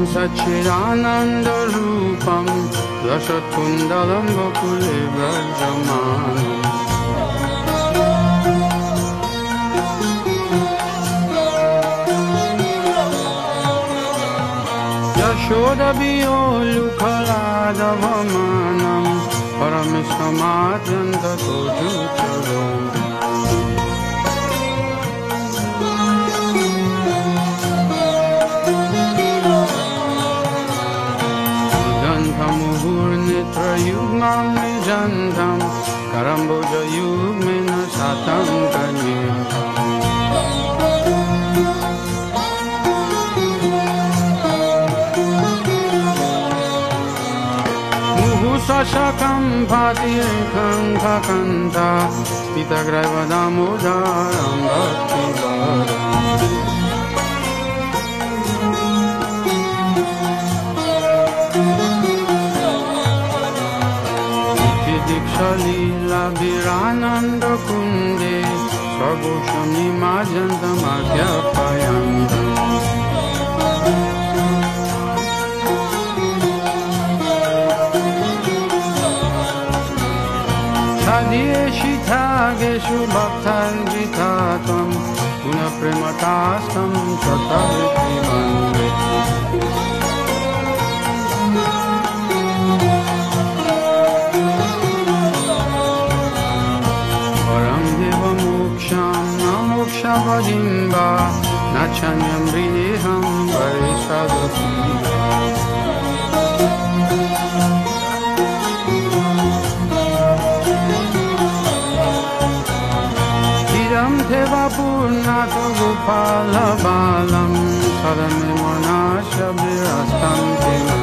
सच्चिदानन्दरूपं रसकुण्डलं गोकुले व्रजमानम् यशोदबियोलुखलादवमानं परमेष्ठमाद्यन्ततोजुचरम् मुहुर्नित्रयुग्मं निजन्तं करम्बोजयुग्मेन शतं कन्यकम् मुहुशशकं भातिरेकं खकन्ता स्थितग्रैवदामोदारं भक्तिवरम् लीलाभिरानन्दकुन्दे स्वगोषं निमार्जन्तमध्यापयन्तम् सदीयशिथागेषु भक्तान्विता त्वं पुनः प्रेमतास्तं स्वतःवृत्तिवन्दे मोक्षपदिम्बा नचन्यं हृदेहं वैषदतीवा इदं देवपूर्णातो गोपालबालं सदमे मनाशभिरस्तं देवम्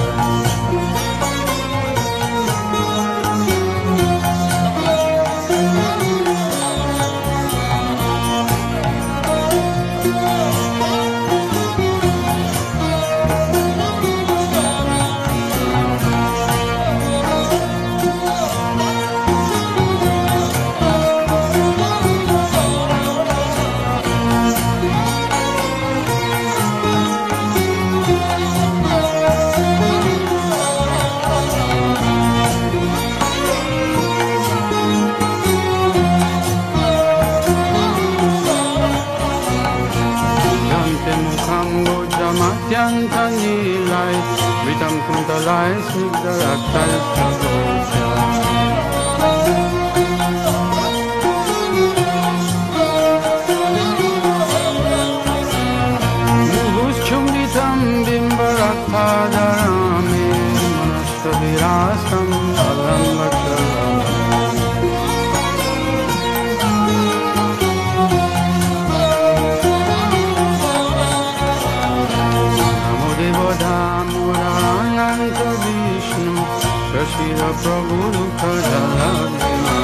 Nilai, Vitam Kuntalai, Siddharatai, Sagoja. Muhus Chumbitam Bimbarathadarame, Manastavirastam Alam Vacharam. Shira Prabhu Dukha Jaladima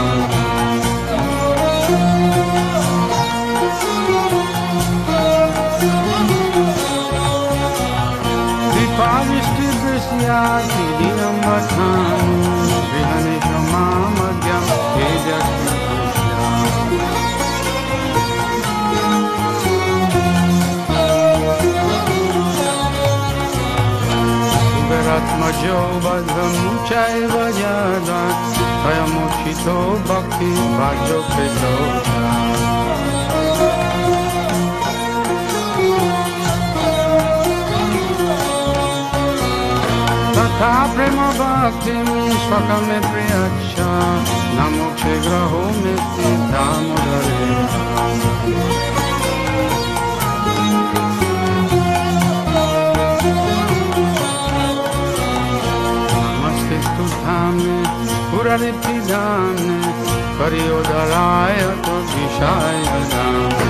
Vipavishti Vrisyati Dinam Vathan Vihaneshama Madhyam Vejati Krishya Uberatmajo Badram Chaiva Yada Tayamochito Bhakti Vajo Petoja Tatha Prema Bhaktim Swakame Priyacha Namokshe Graho Meti Damodare Tudhame, Purare Pidane, Karyodaraya to Vishaya Dame.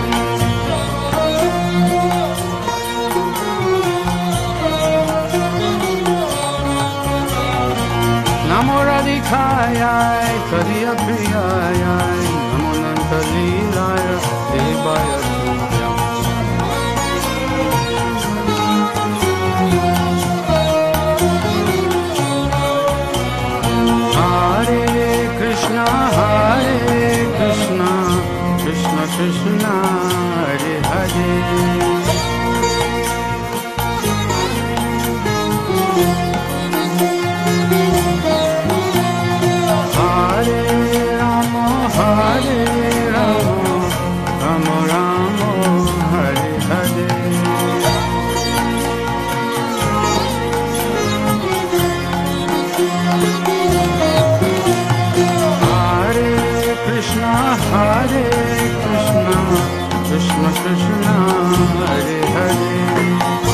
Namo Radhikaya, Kariya Priyaya, Namo Nantalilaya, Devaya Tutyam. Hare Krishna, Krishna Krishna Krishna Hare Hare